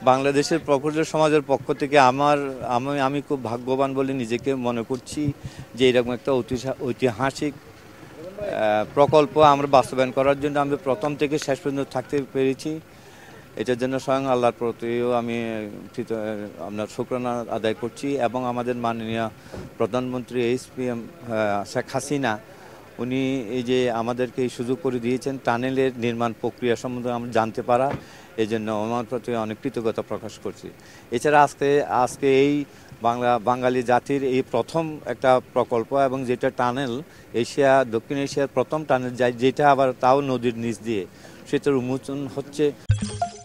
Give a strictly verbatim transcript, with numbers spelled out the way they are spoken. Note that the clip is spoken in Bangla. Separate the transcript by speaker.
Speaker 1: বাংলাদেশের প্রকৌশল সমাজের পক্ষ থেকে আমার আমি আমি খুব ভাগ্যবান বলে নিজেকে মনে করছি যে এরকম একটা ঐতিহাসিক প্রকল্প আমরা বাস্তবায়ন করার জন্য আমি প্রথম থেকে শেষ পর্যন্ত থাকতে পেরেছি। এটার জন্য স্বয়ং আল্লাহর প্রতিও আমি আপনার শুকরানা আদায় করছি এবং আমাদের মাননীয় প্রধানমন্ত্রী H P M Sheikh Hasina উনি এই যে আমাদেরকে এই সুযোগ করে দিয়েছেন টানেলের নির্মাণ প্রক্রিয়া সম্বন্ধে আমরা জানতে পারা, এই জন্য আমার প্রতি অনেক কৃতজ্ঞতা প্রকাশ করছি। এছাড়া আজকে আজকে এই বাংলা বাঙালি জাতির এই প্রথম একটা প্রকল্প এবং যেটা টানেল এশিয়া দক্ষিণ এশিয়ার প্রথম টানেল যায়, যেটা আবার তাও নদীর নিচ দিয়ে, সেটার উন্মোচন হচ্ছে।